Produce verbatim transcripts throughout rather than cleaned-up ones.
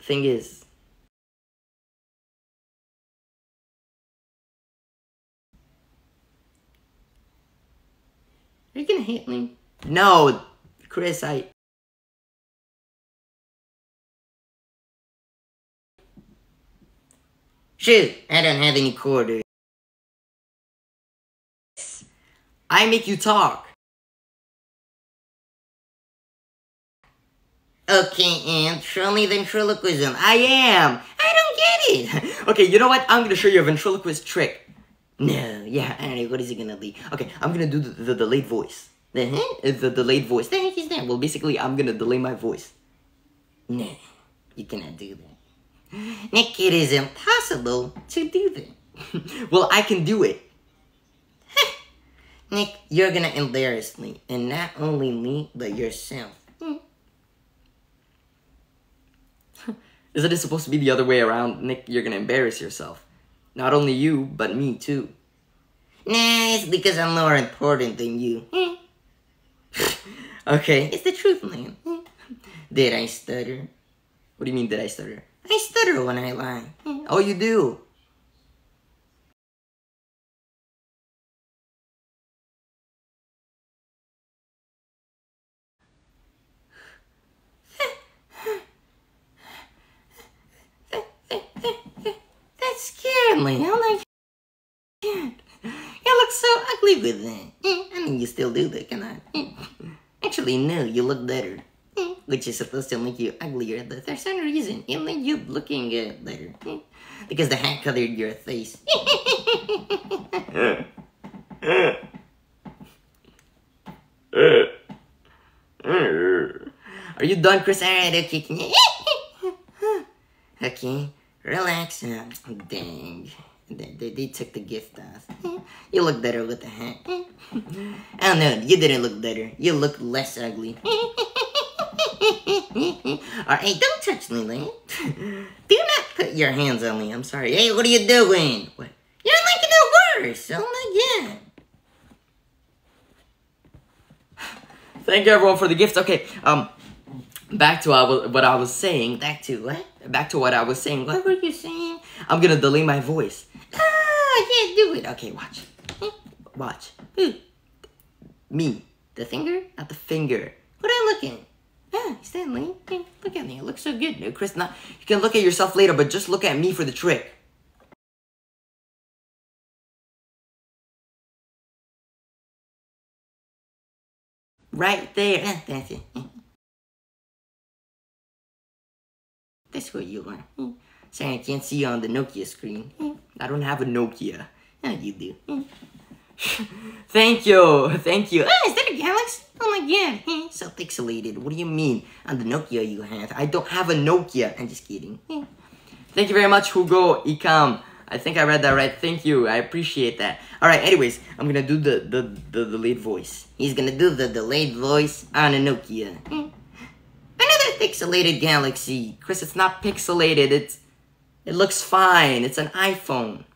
thing is... Are you gonna hit me? No, Chris, I... Shoot, I don't have any quarters. I make you talk. Okay, and truly ventriloquism. I am. I don't get it. Okay, you know what? I'm gonna show you a ventriloquist trick. No, yeah, I don't know. What is it gonna be? Okay, I'm gonna do the, the delayed voice. The, huh? the delayed voice. The heck is that? Well, basically, I'm gonna delay my voice. No, you cannot do that. Nick, it is impossible to do that. Well, I can do it. Nick, you're gonna embarrass me. And not only me, but yourself. Isn't it supposed to be the other way around? Nick, you're gonna embarrass yourself. Not only you, but me too. Nah, it's because I'm more important than you. Okay, it's the truth, man. Did I stutter? What do you mean, did I stutter? I stutter when I lie. Oh, you do? That scared me. Oh my God. You look so ugly with that. I mean, you still do that, can I? Actually, no, you look better. Which is supposed to make you uglier, but for some reason, it made you looking uh, better. Because the hat colored your face. Are you done, Chris? Alright, okay. Okay, relax. Uh, dang. They, they, they took the gift off. You look better with the hat. Oh no, you didn't look better. You look less ugly. Alright, don't touch me, Lane. Do not put your hands on me. I'm sorry. Hey, what are you doing? What? You're making it worse. Oh my God. Thank you, everyone, for the gift. Okay, um, back to what I was saying. Back to what? Back to what I was saying. What were you saying? I'm gonna delay my voice. Ah, yeah, do it. Okay, watch. Watch. Ooh. Me. The finger? Not the finger. What are you looking? Ah, Stanley. Hey, look at me. It looks so good. No, Chris, not. You can look at yourself later, but just look at me for the trick. Right there. Ah, that's it. That's where you are. Sorry, I can't see you on the Nokia screen. I don't have a Nokia. Oh, you do. Thank you. Thank you. Ah, is that a Galaxy? Oh my God. So pixelated. What do you mean? On the Nokia you have. I don't have a Nokia. I'm just kidding. Thank you very much, Hugo Ikam. I think I read that right. Thank you. I appreciate that. Alright, anyways, I'm gonna do the, the, the delayed voice. He's gonna do the delayed voice on a Nokia. Another pixelated Galaxy. Chris, it's not pixelated. It's It looks fine. It's an iPhone.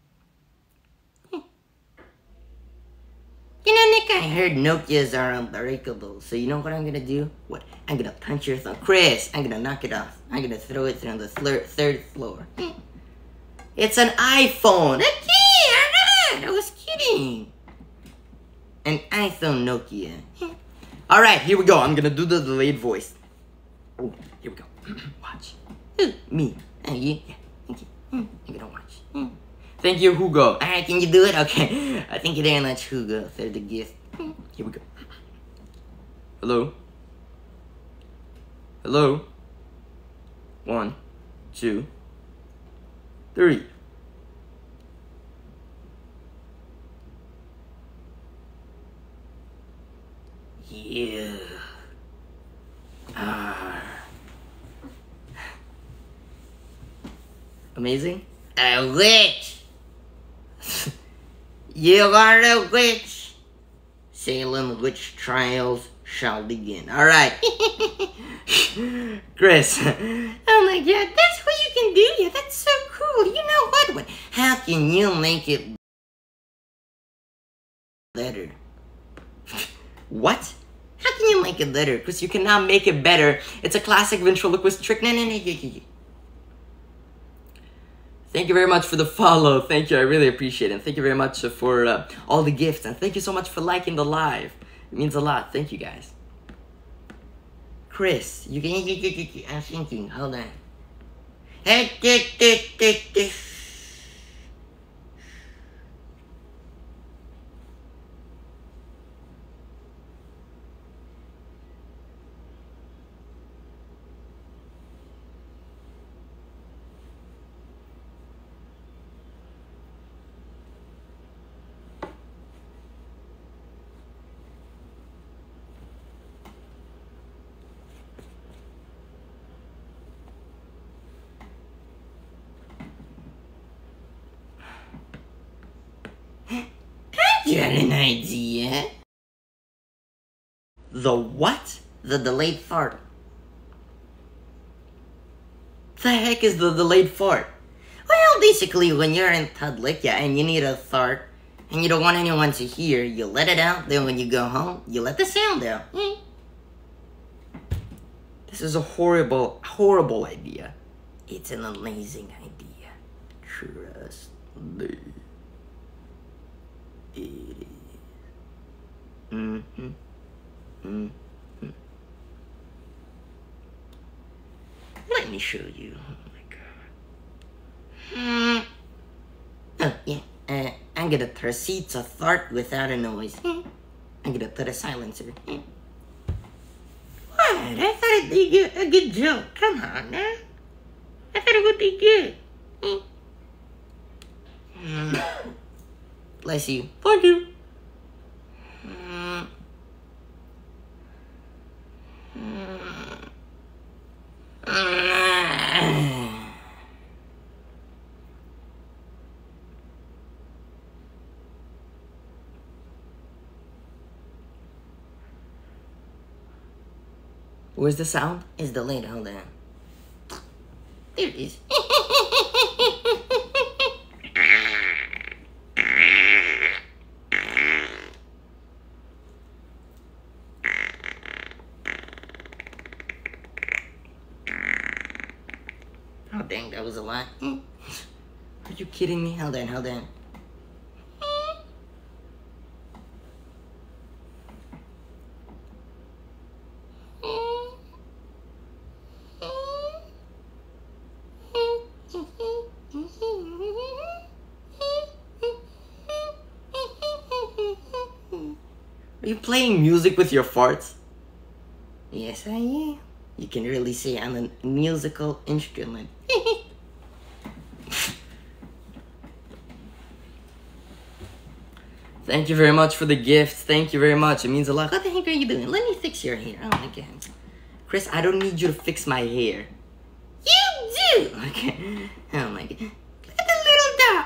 You know, Nick, I heard Nokias are unbreakable. So you know what I'm gonna do? What? I'm gonna punch your thumb. Chris, I'm gonna knock it off. I'm gonna throw it from the third floor. It's an iPhone. Okay, alright. I was kidding. An iPhone Nokia. Alright, here we go. I'm gonna do the delayed voice. Oh, here we go. Watch. Ooh, me. Oh, you. Yeah. Thank you. I'm gonna watch. Thank you, Hugo. Alright, can you do it? Okay. I thank you very much, Hugo, for the gift. Here we go. Hello? Hello? One, two, three. You are amazing. A witch. You are a witch. Salem witch trials shall begin. Alright. Chris. Oh my God, that's what you can do. Yeah, that's so cool. You know what? what? How can you make it better? What? How can you make it better? Chris, you cannot make it better. It's a classic ventriloquist trick. No, no, no, no, no. Thank you very much for the follow. Thank you. I really appreciate it. And thank you very much for uh, all the gifts. And thank you so much for liking the live. It means a lot. Thank you, guys. Chris, you can... I'm thinking. Hold on. You had an idea? The what? The delayed fart. The heck is the delayed fart? Well, basically, when you're in public, yeah, and you need a fart, and you don't want anyone to hear, you let it out, then when you go home, you let the sound out. Hmm. This is a horrible, horrible idea. It's an amazing idea. Trust me. It is. Mm-hmm. Mm-hmm. Let me show you. Oh my god. Mm. Oh, yeah. Uh, I'm gonna proceed to fart without a noise. I'm gonna put a silencer. What? I thought it'd be good, a good joke. Come on, man. I thought it would be good. Mm. Bless you. Thank you. Mm. Mm. Where's the sound? It's delayed. Hold on. There it is. Oh, dang, that was a lot. Are you kidding me? Hold on, hold on. Are you playing music with your farts? Yes, I am. You can really say I'm a musical instrument. Thank you very much for the gift. Thank you very much. It means a lot. What the heck are you doing? Let me fix your hair. Oh my god. Chris, I don't need you to fix my hair. You do! Okay. Oh my god. Look at the little dog.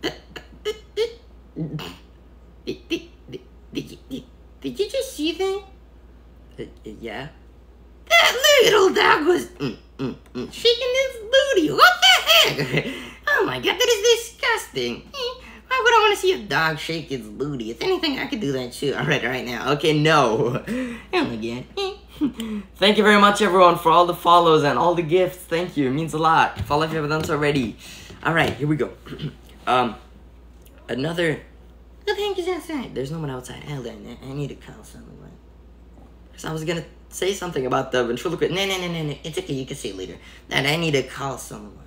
Did, did, did, did, you, did, did you just see that? Uh, yeah. That little dog was mm, mm, mm, shaking his booty. What the heck? Oh my god, that is disgusting. Why would I want to see a dog shake its booty? If anything, I could do that too. Alright, right now. Okay, no. Oh my god. Thank you very much, everyone, for all the follows and all the gifts. Thank you. It means a lot. Follow if you haven't done so already. Alright, here we go. um, Another... What the heck is outside? There's no one outside. Hold on, I need to call someone. Because I was gonna say something about the ventriloquist. No, no, no, no, no. It's okay, you can say it later. That I need to call someone.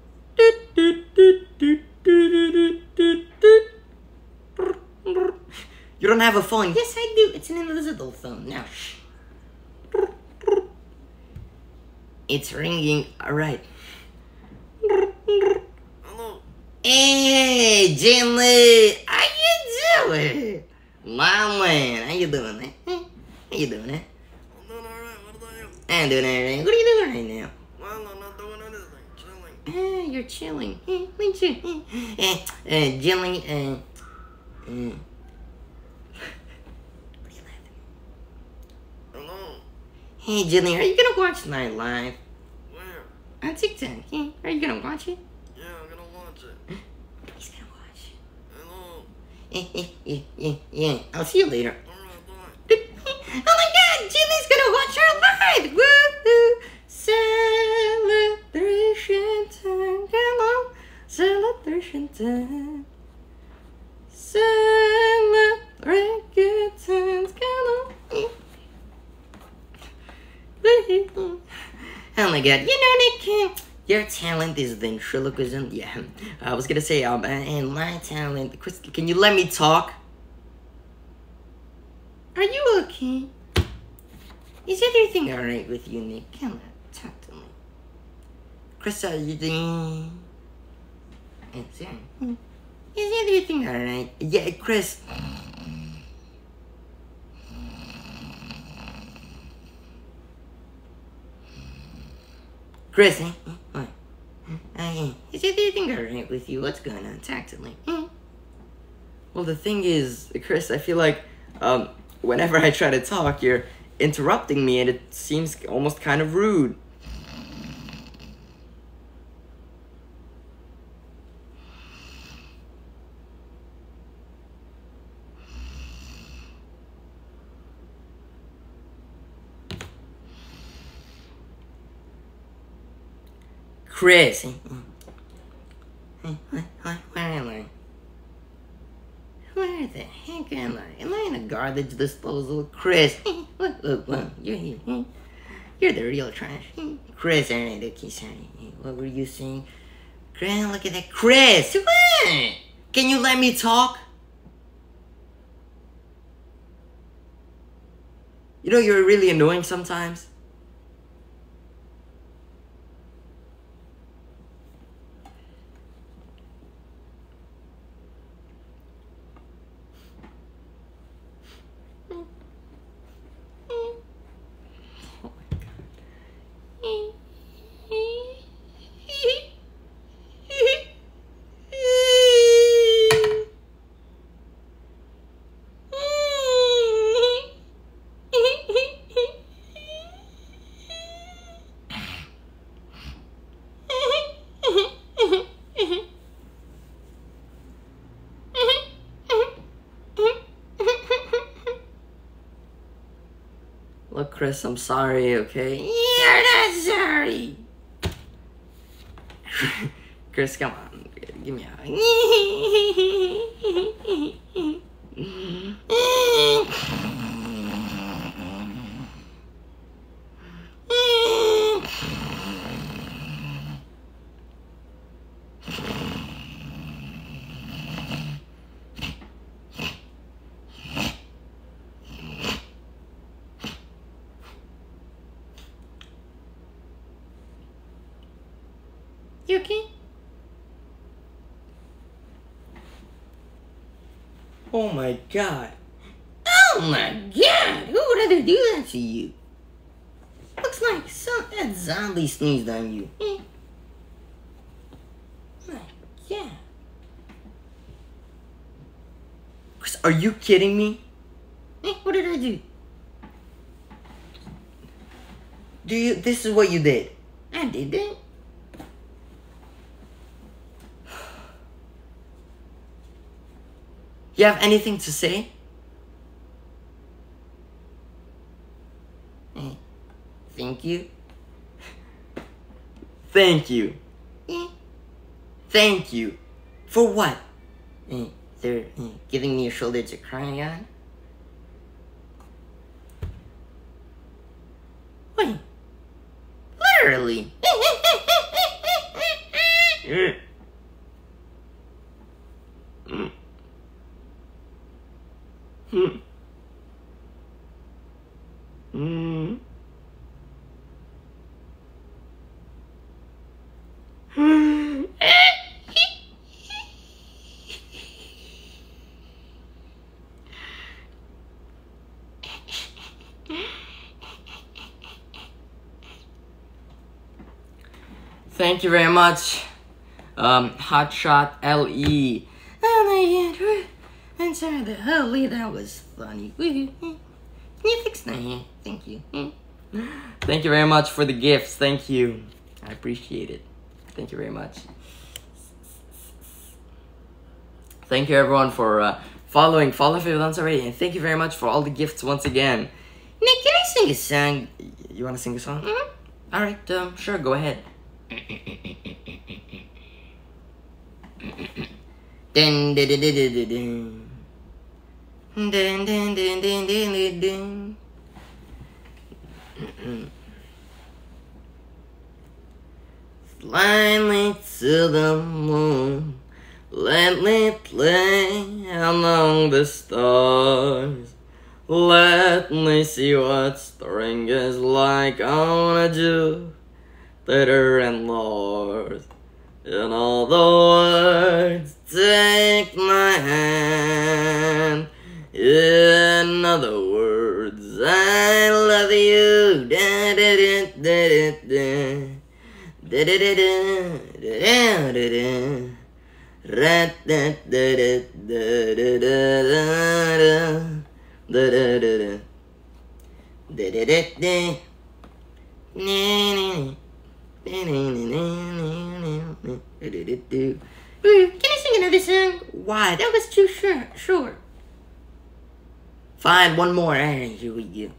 You don't have a phone? Yes, I do. It's an invisible phone. Now, shh. It's ringing. All right. Hello. Hey, Jinly. How you doing? My man, how you doing, man? How you doing, man? I'm doing alright. What about you? I'm doing alright. What are you doing right now? Well, I'm not doing anything. Chilling. Ah, you're chilling. Eh, me too. Eh, uh, Jinly, uh, uh, what are you laughing at? Hello. Hey, Jinly, are you gonna watch Night Live? Where? On TikTok, yeah? Are you gonna watch it? Yeah, I'm gonna watch it. He's gonna watch Hello. it. Eh, eh, eh, eh, yeah. I'll see you later. Alright, bye. Oh my god, Jimmy's gonna watch our live! Woohoo! Celebration time, come on! Celebration good time. Celebrate good times. Come on. Oh my god, you know, Nick, your talent is ventriloquism. Yeah, I was gonna say, um, and my talent. Chris, can you let me talk? Are you okay? Is everything alright with you, Nick? Come on, talk to me. Chris, are you doing? Is everything alright? Yeah, Chris. Chris, eh? What? Uh, is everything alright with you? What's going on? Talk to me. Hmm? Well, the thing is, Chris, I feel like um, whenever I try to talk, you're interrupting me, and it seems almost kind of rude. Chris, where am I? Where the heck am I? Am I in a garbage disposal? Chris, look, look, look, you're here. You're the real trash. Chris, alright, okay, sorry. What were you saying? Chris, look at that. Chris, what? Can you let me talk? You know, you're really annoying sometimes. Look, Chris, I'm sorry, okay? You're not sorry. Chris, come on. Give me a hug. You okay? Oh my god. Oh my god! Who would ever do that to you? Looks like some that zombie sneezed on you. Eh. My god. Chris, are you kidding me? Eh, what did I do? Do you this is what you did? I did that. You have anything to say? Eh, thank you. Thank you. Eh, thank you. For what? Eh, they're eh, giving me a shoulder to cry on? Wait. Literally. Mm. Hmm. Hmm. Hmm. Thank you very much, um, Hotshot L E. Oh my god. I'm sorry, the holy, that was funny. Can you fix that here? Thank you. Thank you very much for the gifts. Thank you. I appreciate it. Thank you very much. Thank you everyone for uh, following. Follow if you haven't done already. And thank you very much for all the gifts once again. Nick, can I sing a song? You want to sing a song? Mm-hmm. Alright, um, sure, go ahead. Dun dun dun dun dun dun. Dun dun dun dun dun dun dun. Fly me to the moon. Let me play among the stars. Let me see what spring is like on Jupiter and Mars. In all the words, take my hand. In other words, I love you. Da da da da da da da da da da da da. Ra da da da da da da da da da da da da da da da. Can I sing another song? Why? That was too short. Short. Fine, one more. Alright, here we go.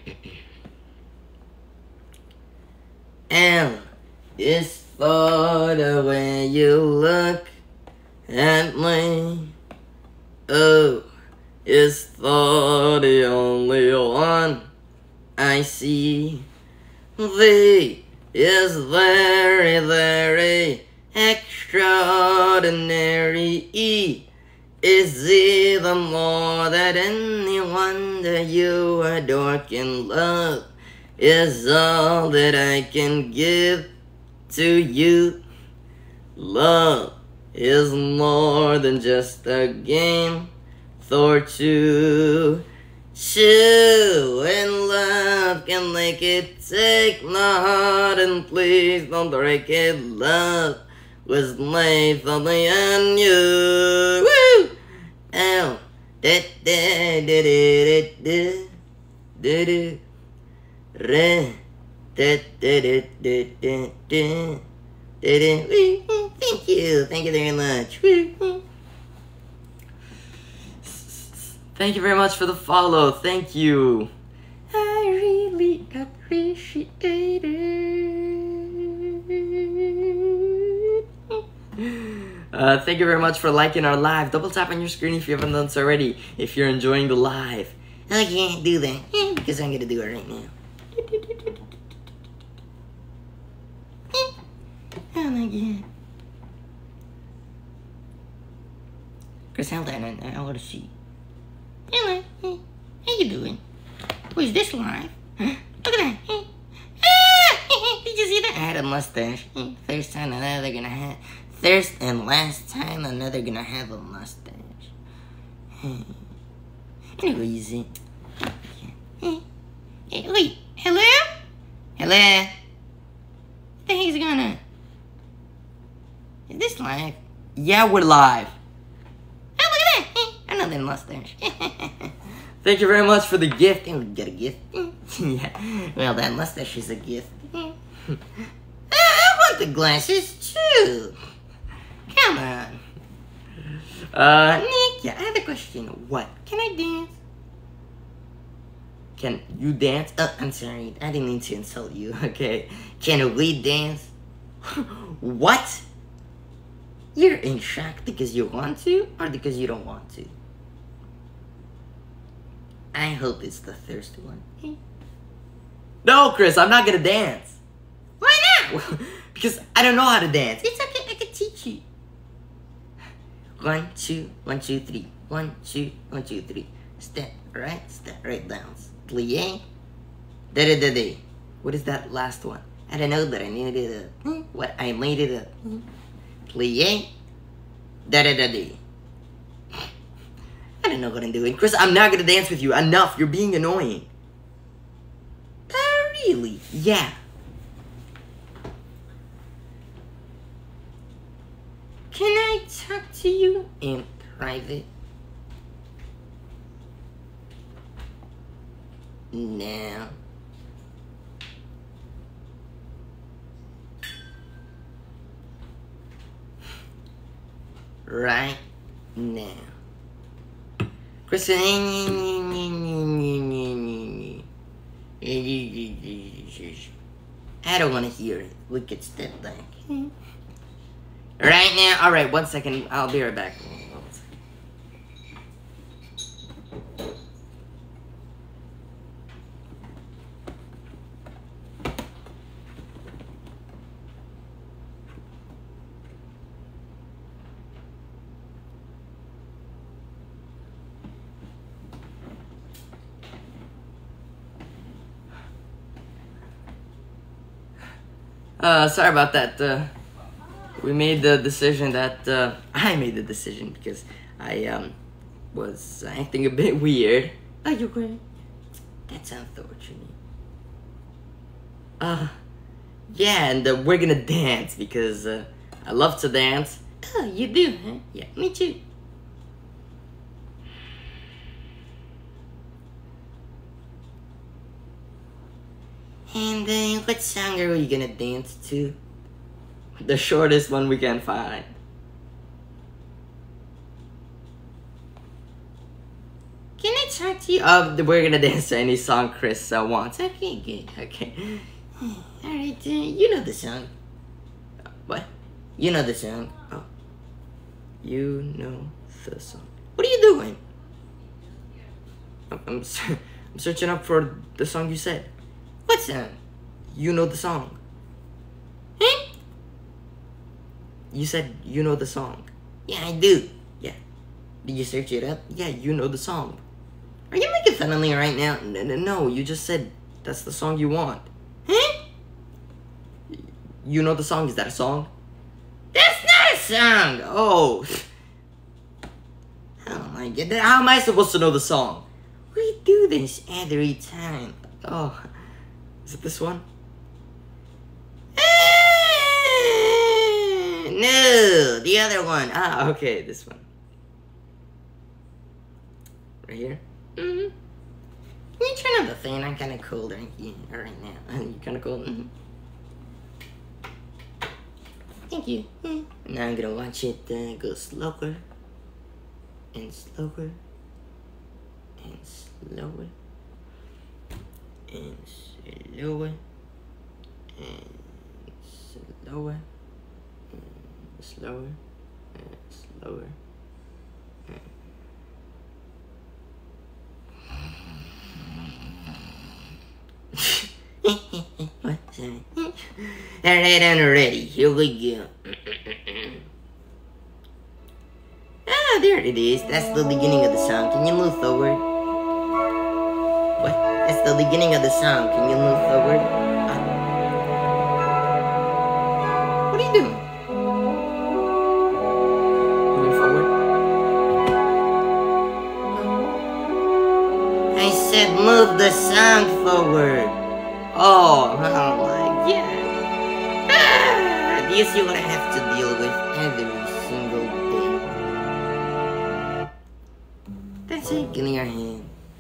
L is for the way you look at me. O is for the only one I see. V is very, very extraordinary. E is even more than anyone that you adore can love. Is all that I can give to you. Love is more than just a game for two. Two and love can make it. Take my heart and please don't break it. Love was made for me and you. Woo! Ow. Da da da da da da da. Re. Da da da da da da. Thank you. Thank you very much. Thank you very much for the follow. Thank you. I really appreciate it. Uh, thank you very much for liking our live. Double tap on your screen if you haven't done so already. If you're enjoying the live. I can't do that because I'm gonna do it right now. Oh my god. Chris, hold on, I, I want to see. Hello, how you doing? Who's this live? Huh? Look at that. Did you see that? I had a mustache. First time another gonna have. First and last time another gonna have a mustache. Anyways, wait, hello? Hello? What the heck's going on? Is this live? Yeah, we're live. Oh, look at that! Another mustache. Thank you very much for the gift. And we get a gift. Yeah. Well, that mustache is a gift. I want the glasses too. Come on. Uh, Nick, yeah, I have a question. What? Can I dance? Can you dance? Oh, I'm sorry. I didn't mean to insult you, okay? Can we dance? What? You're in shock because you want to or because you don't want to? I hope it's the first one. No, Chris, I'm not gonna dance. Why not? Because I don't know how to dance. It's okay, I can teach you. One, two, one, two, three. One, two, one, two, three. Step right, step right down. Plie. Da da da da. What is that last one? I don't know, but I made it up. What? I made it up. Plie. Da da da da. I don't know what I'm doing. Chris, I'm not gonna dance with you. Enough. You're being annoying. Oh, really? Yeah. Can I talk to you in private? No. Right now. Kristen, I don't want to hear it. We could step back. Right now, alright, one second. I'll be right back. Uh, sorry about that. Uh, we made the decision that uh, I made the decision because I um was acting a bit weird. Are you great? That's unfortunate. Uh, yeah, and uh, we're gonna dance because uh, I love to dance. Oh, you do, huh? Yeah, me too. And uh, what song are we gonna dance to? The shortest one we can find. Can I talk to you? Uh, we're gonna dance to any song Chris uh, wants. Okay, good. Okay. Alright, uh, you know the song. What? You know the song. Oh. You know the song. What are you doing? I'm, I'm, I'm searching up for the song you said. What song? You know the song. Huh? You said you know the song. Yeah, I do. Yeah. Did you search it up? Yeah, you know the song. Are you making fun of me right now? No, you just said that's the song you want. Huh? You know the song? Is that a song? That's not a song! Oh. Oh my god. How am I supposed to know the song? We do this every time. Oh. Is it this one? No, the other one. Ah, okay, this one. Right here? Mm-hmm. Can you turn on the fan? I'm kind of cold right, here, right now. You kind of cold? Mm-hmm. Thank you. Mm. Now I'm gonna watch it uh, go slower and slower and slower and slower and slower and slower and slower. What? Sorry. Alright, I'm ready. Here we go. Ah, there it is. That's the beginning of the song. Can you move forward? What? That's the beginning of the song. Can you move forward? Ah. What are you doing? Moving forward? I said move the song forward. Oh, oh my god. Ah, do you see what I have to deal with every single day? That's it. Give me your hand.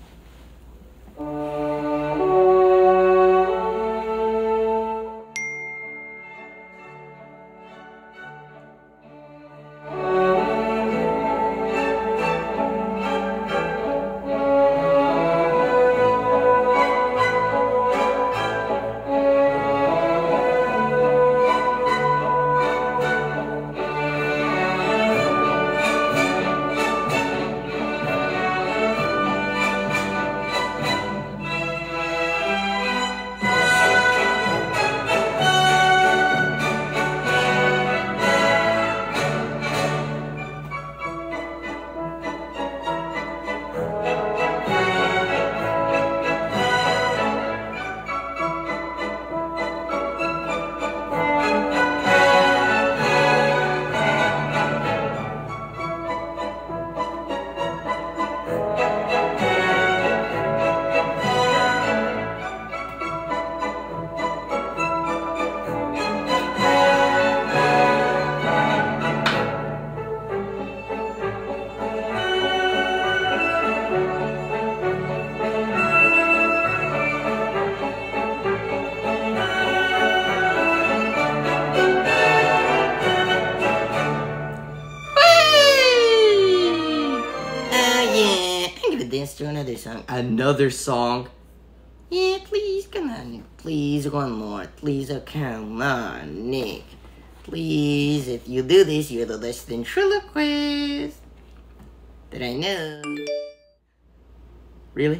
To another song. Another song? Yeah, please, come on. Please, one more. Please, oh, come on, Nick. Please, if you do this, you're the less ventriloquist that I know. Really?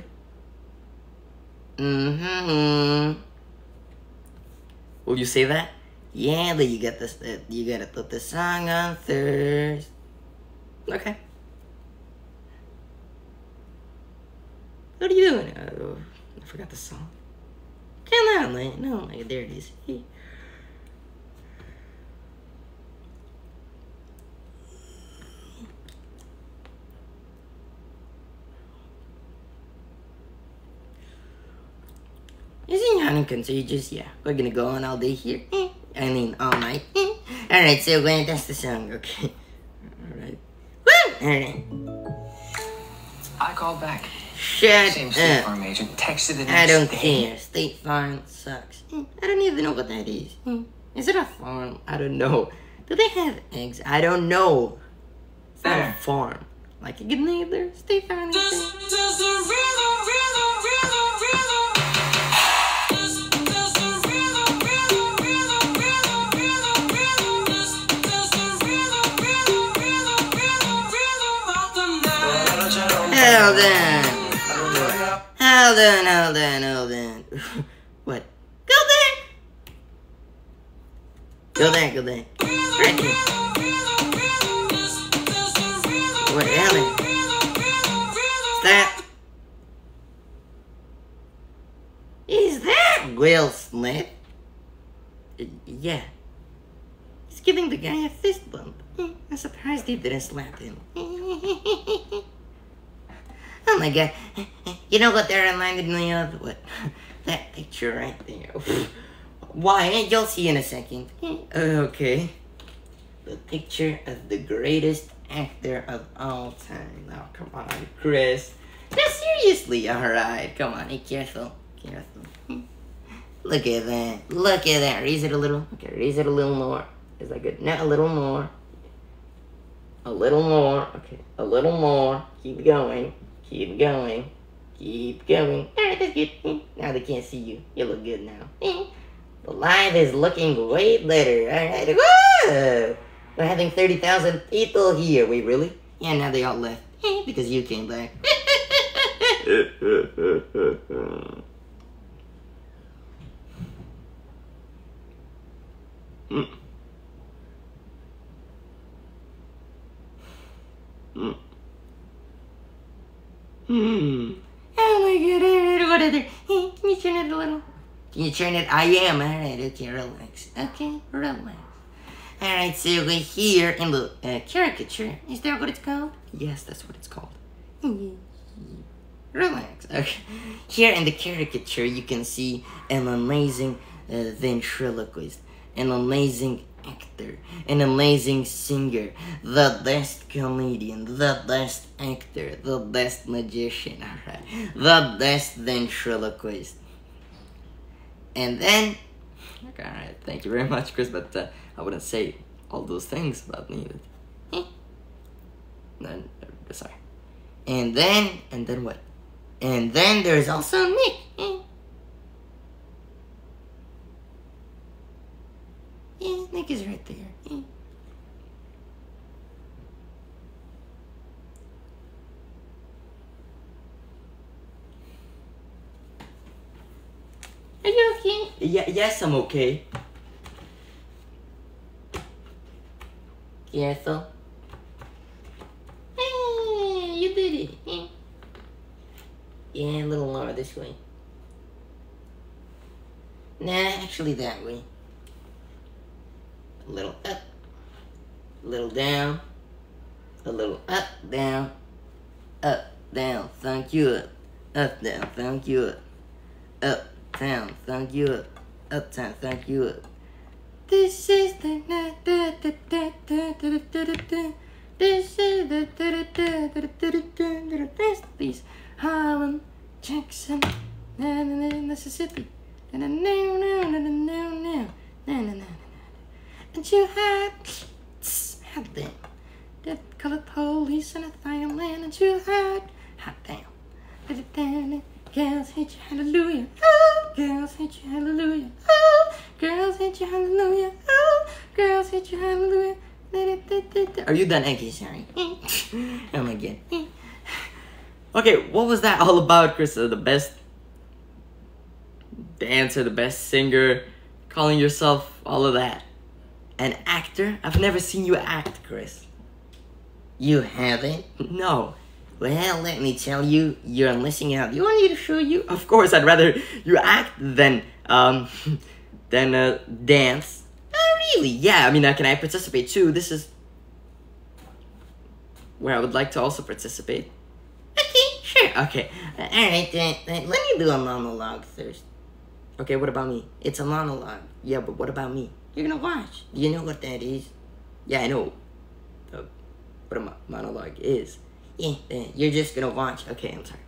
Mm-hmm. Will you say that? Yeah, but you got this. Uh, you gotta put the song on Thursday. Okay. What are you doing? Uh, I forgot the song. Come on, man. No, like, there it is. Hey. nothing contagious, yeah. We're gonna go on all day here. I mean, all night. Alright, so Gwen, that's the song, okay. Alright. Woo! Alright. I called back. Shut Same State up. Farm agent texted the next I don't day. care. State Farm sucks. I don't even know what that is. Is it a farm? I don't know. Do they have eggs? I don't know. It's not a There. farm. Like a good neighbor. State Farm. Hold on. Hold on, hold on, hold on. What? Go there! Go there, go there. Right here. What, Ellen? Stop. Is that Will Smith? Uh, yeah. He's giving the guy a fist bump. I'm surprised he didn't slap him. Oh my god. You know what that reminded me of? What? That picture right there. Why? You'll see in a second. Okay. The picture of the greatest actor of all time. Oh, come on, Chris. No, seriously. Alright, come on. Be careful. Careful. Look at that. Look at that. Raise it a little. Okay, raise it a little more. Is that good? No, a little more. A little more. Okay, a little more. Keep going. Keep going. Keep going. Alright, that's good. Now they can't see you. You look good now. The live is looking way better. Alright. Whoa! We're having thirty thousand people here. Wait, really? Yeah, now they all left. Because you came back. Mm. Mm. Hmm. Oh my god, alright, what other? Hey, can you turn it a little? Can you turn it? I am, alright, okay, relax. Okay, relax. Alright, so we're here in the uh, caricature. Is that what it's called? Yes, that's what it's called. Relax, okay. Here in the caricature, you can see an amazing uh, ventriloquist, an amazing actor, an amazing singer, the best comedian, the best actor, the best magician, alright, the best ventriloquist. And then, okay, alright, thank you very much, Chris, but uh, I wouldn't say all those things about me. But, eh. No, no, sorry. And then, and then what? And then there's also Nick. Eh. Yeah, Nick is right there. Yeah. Are you okay? Yeah, yes, I'm okay. Careful. Hey, you did it. Yeah. Yeah, a little lower this way. Nah, actually that way. A little up, a little down, a little up, down, up, down, thank you, up, up, down, thank you, up, up, down, thank you, up, up, down, thank you, up. This is the da da da da da da da da da. This is the da da da da da da da da. This is Harlem, Jackson, na na na Mississippi, na na na na na na na na na na. And you had, had them, that colored police and a fireman, and you had, hot damn, girls hit you hallelujah, oh, girls hit you hallelujah, oh, girls hit you hallelujah, oh, girls hit you hallelujah. Are you done? Okay, sorry. Oh my god. Okay, what was that all about, Chris? Uh, the best dancer, the best singer, calling yourself all of that. An actor? I've never seen you act, Chris. You haven't? No. Well, let me tell you, you're missing out. You want me to show you? Of course, I'd rather you act than, um, than, uh, dance. Oh, really? Yeah, I mean, uh, can I participate too? This is where I would like to also participate. Okay, sure. Okay. Uh, alright, then, then let me do a monologue first. Okay, what about me? It's a monologue. Yeah, but what about me? You're gonna watch. Do you know what that is? Yeah, I know uh, what a mo- monologue is. Yeah, uh, you're just gonna watch. Okay, I'm sorry.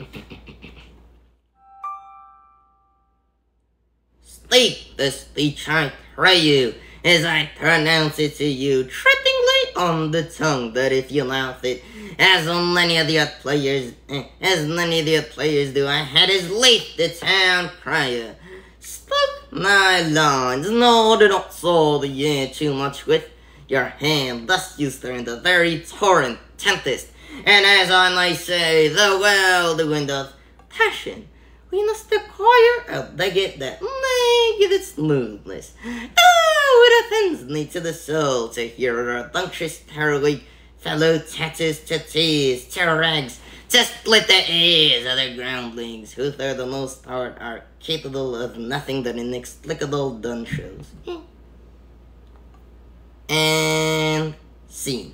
Sleeplessly I pray you, as I pronounce it to you, trippingly on the tongue, that if you mouth it, as many of the other players, eh, as many of the other players do, I had as late the town crier. Spoke my lines, no, do not soil the air too much with your hand, thus you stir in the very torrent tempest, and as I may say, the well-doing doth passion. We must acquire a legate that may give it smoothness. Oh, it offends me to the soul to hear a rambunctious terribly fellow tatters to tears, to rags, to split the ears of their groundlings, who for the most part are capable of nothing but inexplicable dun shows. And scene.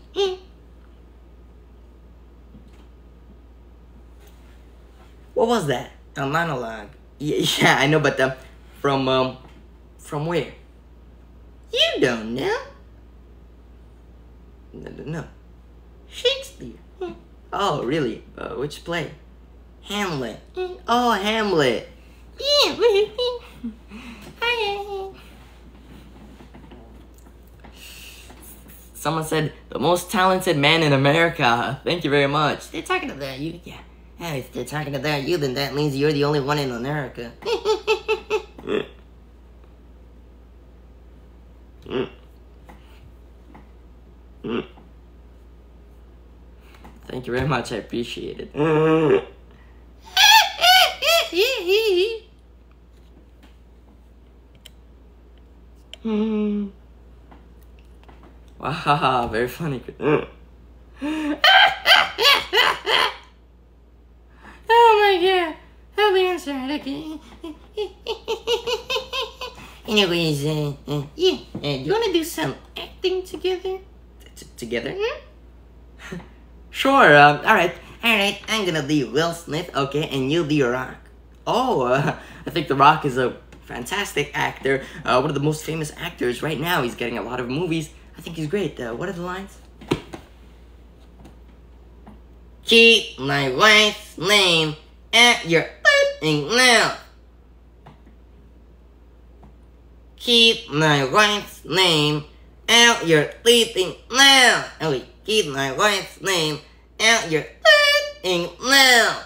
What was that? A monologue. Yeah, yeah, I know, but um, from um, from where? You don't know? No, no, no. Shakespeare. Oh, really? Uh, which play? Hamlet. Oh, Hamlet. Yeah. Someone said the most talented man in America. Thank you very much. They're talking about you. Yeah. Yeah, if they're talking about you, then that means you're the only one in America. Thank you very much. I appreciate it. Wow, very funny. Oh my god, I'll be inside again. Anyways, uh, uh, yeah, uh, do you want to do some acting together? T- together? Hmm? Sure, um, alright, alright, I'm gonna be Will Smith, okay, and you'll be Rock. Oh, uh, I think The Rock is a fantastic actor, uh, one of the most famous actors right now. He's getting a lot of movies. I think he's great. Uh, what are the lines? Keep my wife's name at your mouth. Keep my wife's name out your bleeping mouth. Oh wait, keep my wife's name out your bleeping mouth.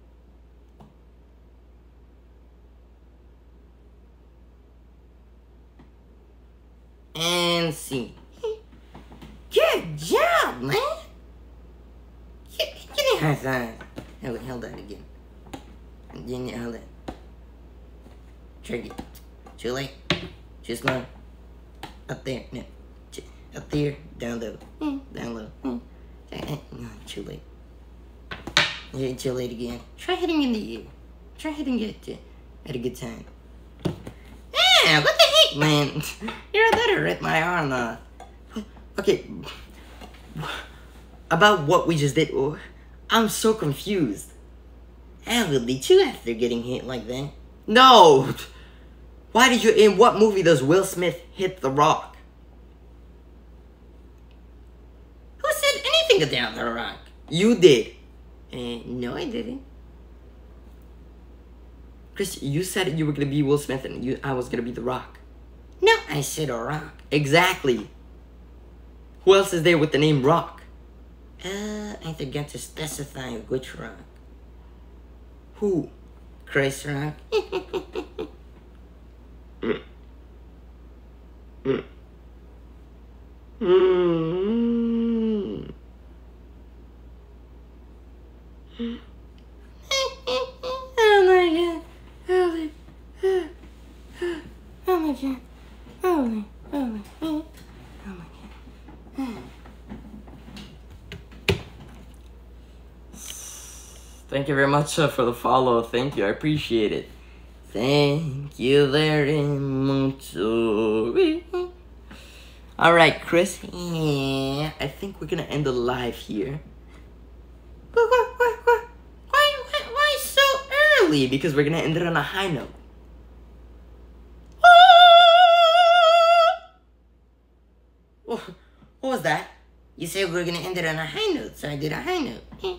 And see. Good job, man. Give, give me a high five. Oh wait, hold that again. Again, yeah, hold that. Trigger. Too late. Too slow. Up there. No. Up there. Down low. Mm. Down low. Mm. No, too late. Yeah, too late again. Try hitting in the air. Try hitting it uh, at a good time. Yeah, what the heck, man? You're better at my arm off. Okay. About what we just did, oh, I'm so confused. I will be too after getting hit like that. No! Why did you, in what movie does Will Smith hit The Rock? Who said anything about The Rock? You did. Uh, no, I didn't. Chris, you said you were gonna be Will Smith and you, I was gonna be The Rock. No, I said a rock. Exactly. Who else is there with the name Rock? Uh, I forgot to specify which Rock. Who? Chris Rock? mm. Mm. Mm. Oh my god. Holy. Oh my god. Holy. Holy. Oh my god. Thank you very much uh, for the follow. Thank you. I appreciate it. Thank you very much. Alright, Chris. Yeah, I think we're gonna end the live here. Why, why, why, why, why, why so early? Because we're gonna end it on a high note. Oh, what was that? You said we were gonna end it on a high note, so I did a high note. Eh.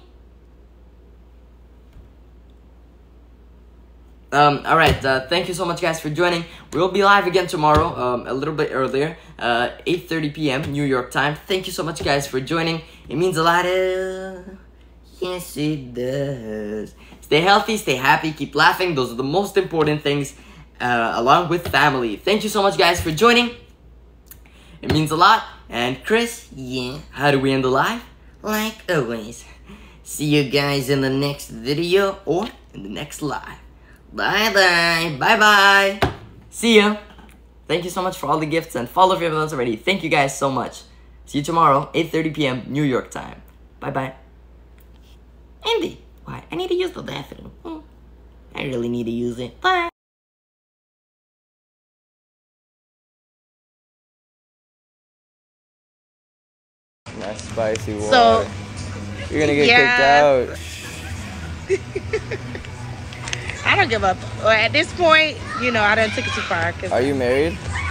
Um, alright, uh, thank you so much guys for joining. We'll be live again tomorrow, um, a little bit earlier, uh, eight thirty p m New York time. Thank you so much guys for joining. It means a lot. Uh, yes, it does. Stay healthy, stay happy, keep laughing. Those are the most important things, uh, along with family. Thank you so much guys for joining. It means a lot. And Chris, yeah, how do we end the live? Like always. See you guys in the next video or in the next live. Bye bye. Bye bye. See ya. Thank you so much for all the gifts and follow if you haven't done so already. Thank you guys so much. See you tomorrow, eight thirty p m New York time. Bye bye. Andy, why? I need to use the bathroom. Hmm. I really need to use it. Bye. Nice spicy water. So, You're gonna get yeah. kicked out. I don't give up. Or at this point, you know, I done took it too far. Cause Are you married?